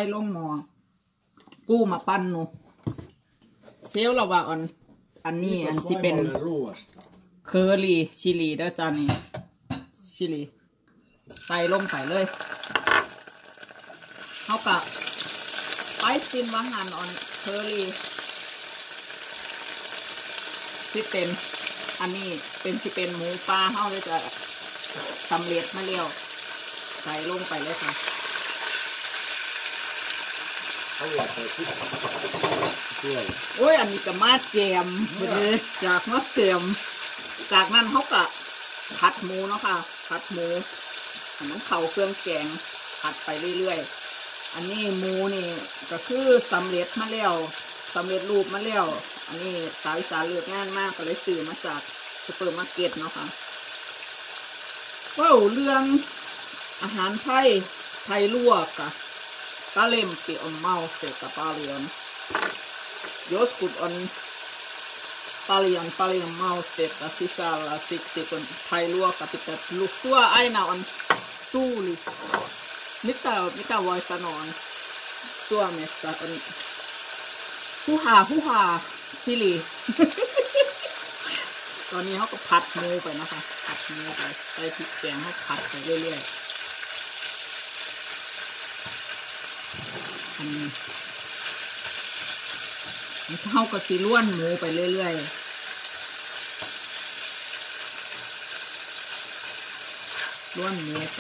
ลงหม้อกู้มาปั้นหนูเซลเราว่าอันนี้อันสิเป็นเคอรี่ชิลีเด้อจ้านี่ชิลีใส่ลงไปเลยเขากะไปซินว่าหั่นเคอรี่ที่เป็นอันนี้เป็นสิเป็นหมูปลาเขาเลยจะสำเร็จมาแล้วใส่ลงไปเลยค่ะโอ้ยอันนี้ก็มาแจมเลยจากมาแจมจากนั้นเขาก็ผัดหมูเนาะค่ะผัดหมูน้ำเข่าเครื่องแกงผัดไปเรื่อยๆอันนี้หมูนี่ก็คือสำเร็จมาแล้วสำเร็จรูปมาแล้วอันนี้สาวอีสานเลือกง่ายมากก็เลยซื้อมาจากซูเปอร์มาร์เก็ตเนาะค่ะว้าวเรื่องอาหารไทยลวกอะKalempi on mausteita paljon. Joskus on paljon mausteita sisällä, siksi kun thai-ruoka pitää sua aina on tuuli. Mitä voi sanoa Suomessa on huha chili. ตอนนี้เขาก็ผัดหมูไปนะคะผัดหมูไปใส่พริกแกงเขาผัดไปเรื่อยๆเขาก็สิล้วนหมูไปเรื่อยๆล้วนหมูไป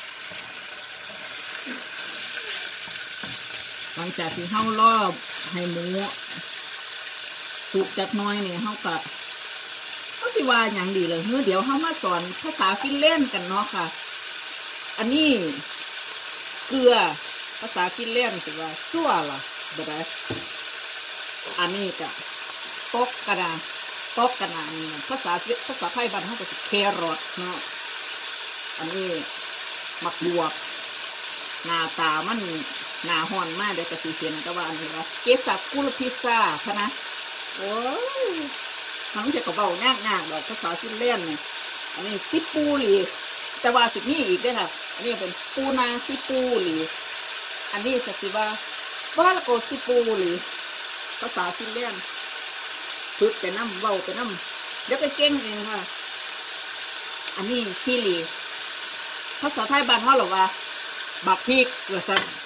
หลังจากที่เขารอบให้หมูสุกจากน้อยเนี่ยเขาก็เขาสิว่าอย่างดีเลยเดี๋ยวเขามาสอนภาษาฟินแลนด์กันเนาะค่ะอันนี้เกลือภาษาฟินแลนด์สิว่าซัวล่ะบ่ได้อันนี้ก็ตกกระดานี่ภาษาไทยบ้านเขาก็สิแครอทเนาะอันนี้มักบวกหน้าตามันหน้าห้อนมากเดี๋ยวก็สิเห็นก็ว่าอันนี้ว่าเกสักกุลพิซซ่าพะนะโอ้ยทั้งจะกระเป๋ายากดอกภาษาฟินแลนด์เนี่ยอันนี้ซิปูลีแต่ว่าสิมีอีกด้วยค่ะอันนี้เป็นปูนาซิปูลีอันนี้จะสิว่าบ้าละโกซิปูลีภาษาฟินแลนด์ฝึกไปน้ำเว้าไปน้ำเดี๋ยวไปเก่งเองค่ะอันนี้ชิลีภาษาไทยบ้านเขาหรอว่าบักพริกหรือสั